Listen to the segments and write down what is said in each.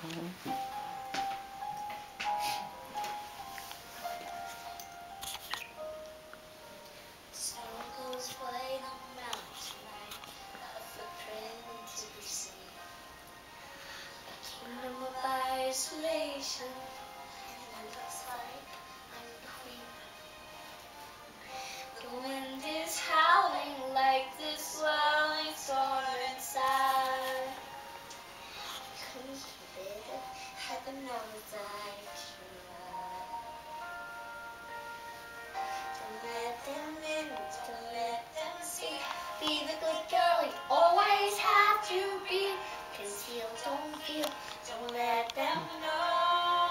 Mhm. Snow goes white on the mountain tonight, not a footprint to be seen. A kingdom of isolation, and it looks like I'm the queen. The wind is howling like this swelling storm inside. Couldn't keep it, heaven knows I tried. Don't let them in, don't let them see. Be the good girl you always have to be. 'Cause feel, don't feel, don't let them know.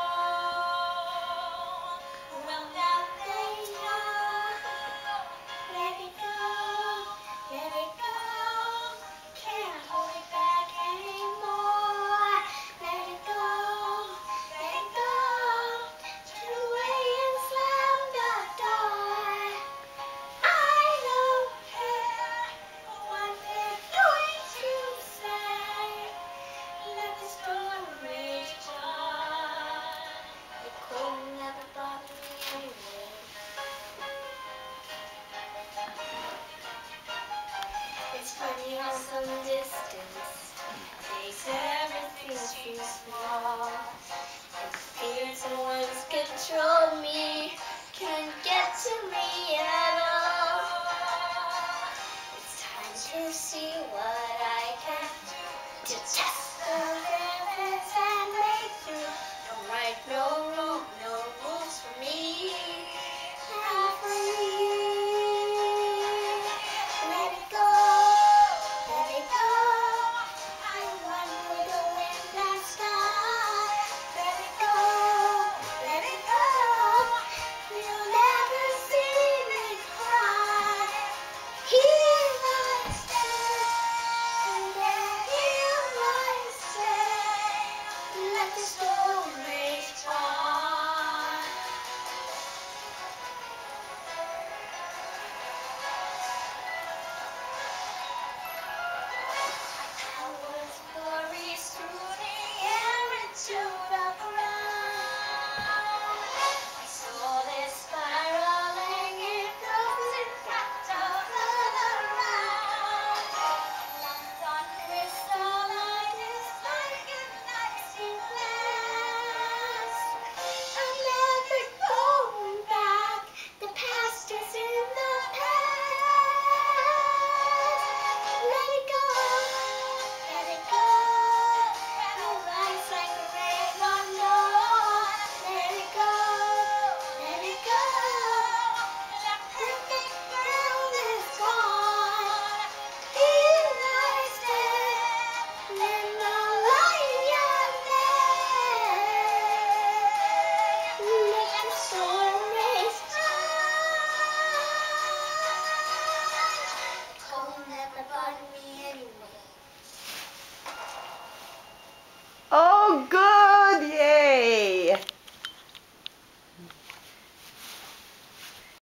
Well, now they know. Let it go, let it go. Can't hold it back anymore. Let it go, let it go. Turn away and slam the door. I don't care what they're going to say. Let the storm rage on. The cold never bothered me anyway. It's funny how some distance takes everything too small and fear someone's control.